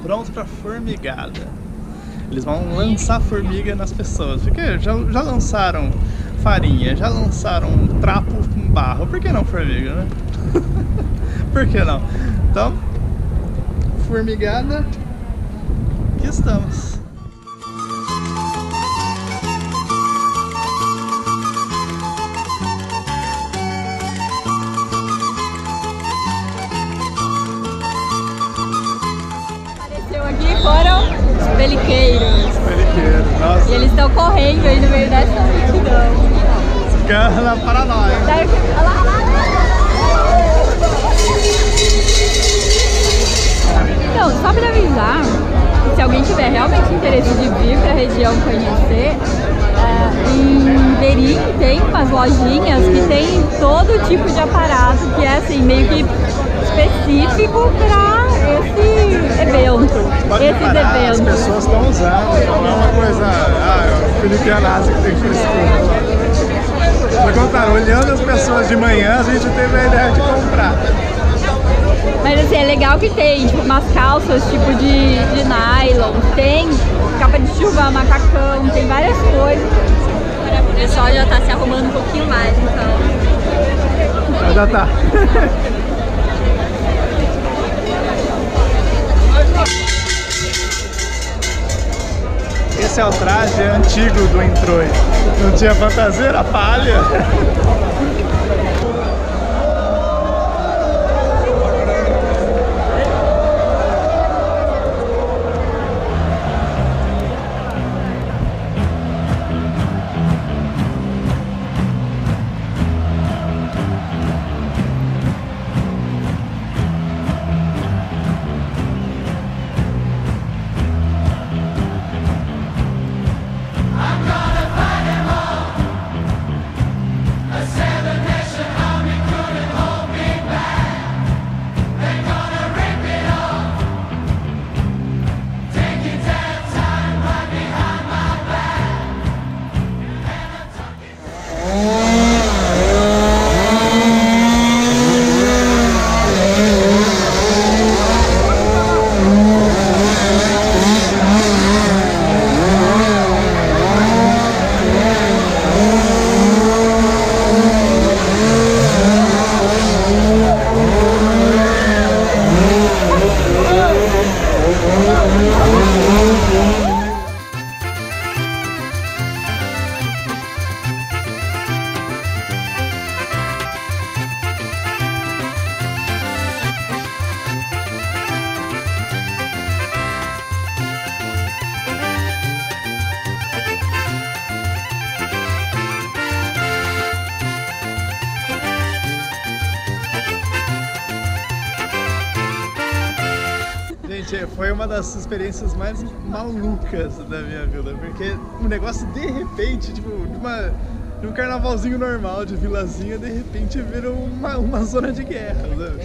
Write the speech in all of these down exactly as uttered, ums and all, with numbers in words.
pronto pra formigada. Eles vão lançar formiga nas pessoas, porque já, já lançaram farinha, já lançaram trapo com barro, por que não formiga, né? Por que não? Então, formigada, aqui estamos. Apareceu aqui foram os peliqueiros. Os peliqueiros, nossa. E eles estão correndo aí no meio dessa multidão. Fica na paranoia. Daí, olha lá, olha lá. Então, só para avisar, se alguém tiver realmente interesse de vir para a região conhecer, é, em Verim tem umas lojinhas que tem todo tipo de aparato que é assim, meio que específico para esse evento. Pode Esses reparar, eventos. as pessoas estão usando, então não é uma coisa, ah, filipianada que tem que frescura. Pelo contrário, olhando as pessoas de manhã, a gente teve a ideia de comprar. Mas assim, é legal que tem tipo, umas calças tipo de, de nylon, tem capa de chuva, macacão, tem várias coisas. O pessoal já tá se arrumando um pouquinho mais, então. Já tá. Esse é o traje antigo do Introi. Não tinha fantasia, era palha. Gente, foi uma das experiências mais malucas da minha vida, porque um negócio de repente, tipo, de, uma, de um carnavalzinho normal, de vilazinha, de repente vira uma, uma zona de guerra,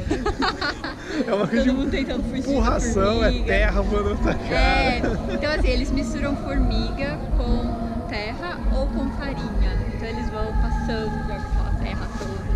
sabe? É uma coisa de empurração, é terra voando pra cá. É, então assim, eles misturam formiga com terra ou com farinha, então eles vão passando por aquela terra toda.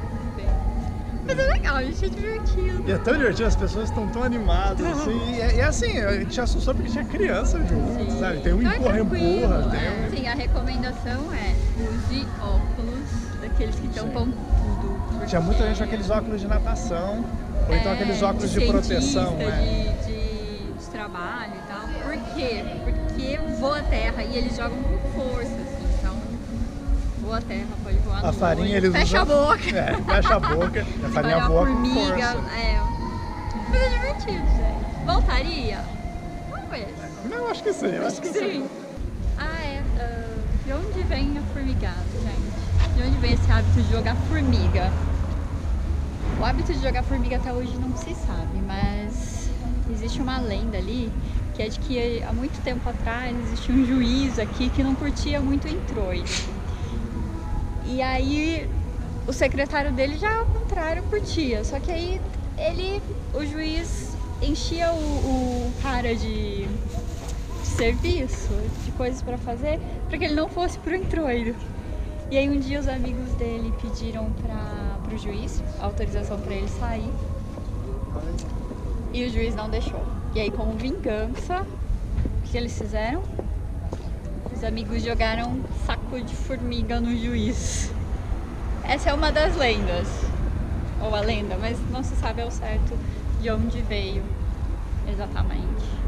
Mas é legal, gente, é divertido. E é tão divertido, as pessoas estão tão animadas, assim, e é, e é assim, a gente assustou porque tinha criança junto, sabe? Tem um então empurra-empurra, é tem um... Sim, a recomendação é use óculos daqueles que tampam tudo. Tinha muita gente com aqueles óculos de natação, ou então é, aqueles óculos de, de proteção, de, né? de, de trabalho e tal. Por quê? Porque voa a terra e eles jogam com força, assim, então voa a terra, pode voar a no farinha olho, eles fecha usam... a boca. É, fecha a boca, a farinha voa com força. É. Mas é divertido, gente. Voltaria? Vamos ver. Não, eu acho que sim, eu acho que sim. sim. Ah, é. Uh, de onde vem a formigada, gente? De onde vem esse hábito de jogar formiga? O hábito de jogar formiga até hoje não se sabe, mas existe uma lenda ali que é de que há muito tempo atrás existia um juiz aqui que não curtia muito o Introi. E aí o secretário dele já ao contrário curtia, só que aí ele, o juiz enchia o, o cara de, de serviço, de coisas para fazer, para que ele não fosse pro Introito. E aí um dia os amigos dele pediram para pro juiz autorização para ele sair e o juiz não deixou. E aí, como vingança, o que eles fizeram? Os amigos jogaram um saco de formiga no juiz. Essa é uma das lendas, ou a lenda, mas não se sabe ao certo de onde veio exatamente.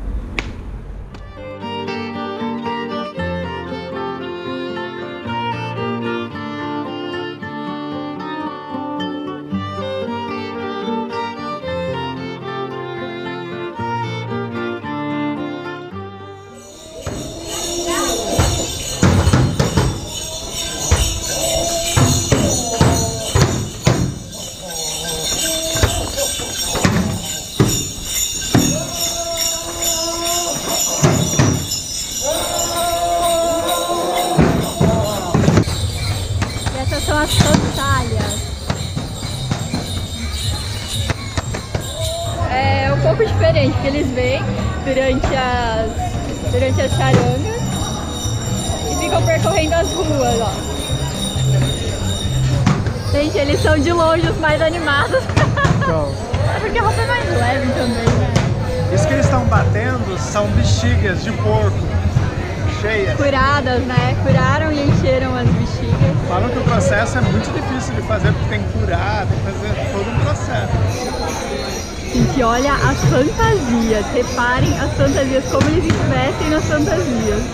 São as pantalhas. É um pouco diferente, porque eles vêm durante as, durante as charangas e ficam percorrendo as ruas, ó. Gente, eles são de longe os mais animados. Então, é porque a roupa é mais leve também, né? Isso que eles estão batendo são bexigas de porco. Cheias. Curadas, né? Curaram e encheram as bexigas. Falam que o processo é muito difícil de fazer, porque tem que curar, tem que fazer todo um processo. Gente, olha as fantasias. Reparem as fantasias, como eles investem nas fantasias.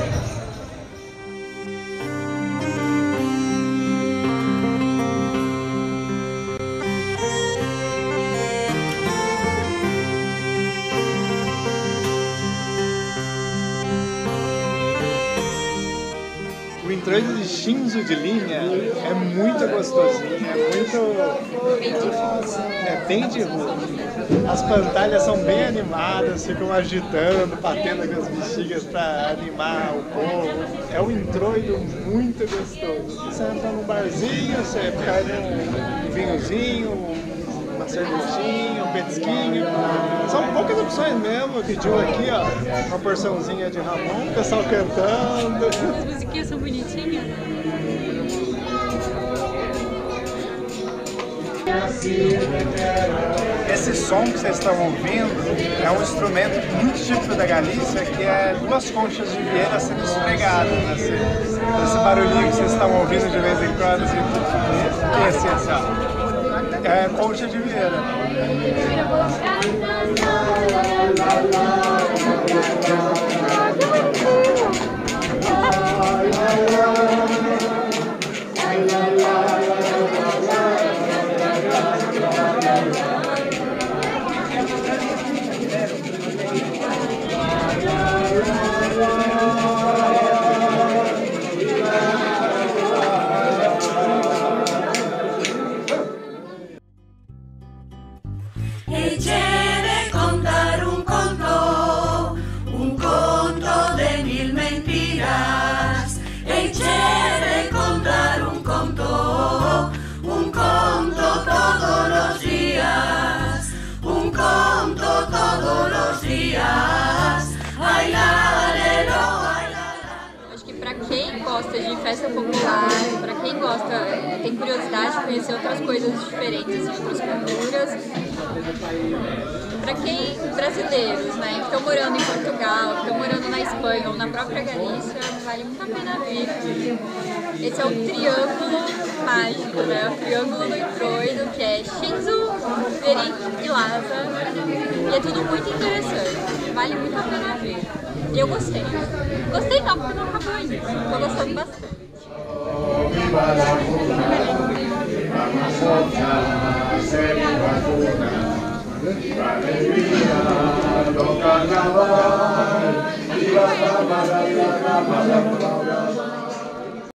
O introito de Shinzo de linha é muito gostosinho, é muito... Bem de rua. É bem de rua. As pantalhas são bem animadas, ficam agitando, batendo com as bexigas para animar o povo. É um introito muito gostoso. Você entra num barzinho, você pede um vinhozinho, uma cervejinha, um petisquinho. São poucas opções mesmo. Pediu aqui, ó, uma porçãozinha de Ramon, o pessoal cantando. As musiquinhas são bonitinhas. Esse som que vocês estão ouvindo é um instrumento muito típico da Galícia, que é duas conchas de vieira sendo esfregadas. Nesse, esse barulhinho que vocês estão ouvindo de vez em quando, assim, esse, esse, ó. É concha de vieira. Gosta de festa popular, para quem gosta, tem curiosidade de conhecer outras coisas diferentes, de outras culturas, para quem, brasileiros, né, que estão morando em Portugal, que estão morando na Espanha ou na própria Galícia, vale muito a pena vir. Esse é o triângulo mágico, né, o triângulo do introito, que é Shinzo, Verín e Lhasa, e é tudo muito interessante, vale muito a pena vir. Eu gostei. Gostei não, porque não acabou ainda. Tô gostando bastante. Viva